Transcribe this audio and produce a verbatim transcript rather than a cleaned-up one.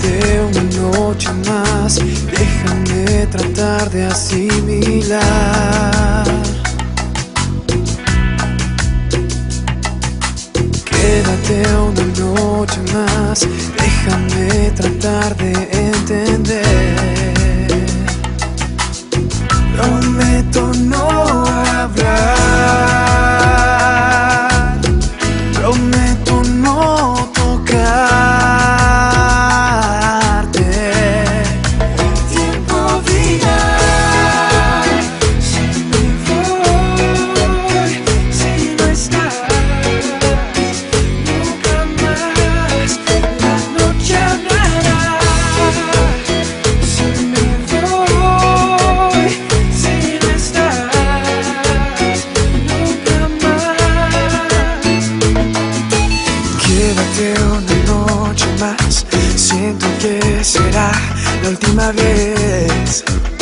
Quédate una noche más, déjame tratar de asimilar. Quédate una noche más, déjame tratar de entender. Prometo no hablar, prometo no tocarte. Tiempo dirá si me voy, si no estás. Nunca más la noche hablará. Si me voy, si no estás. Nunca más. Quédate una noche más, siento que será la última vez.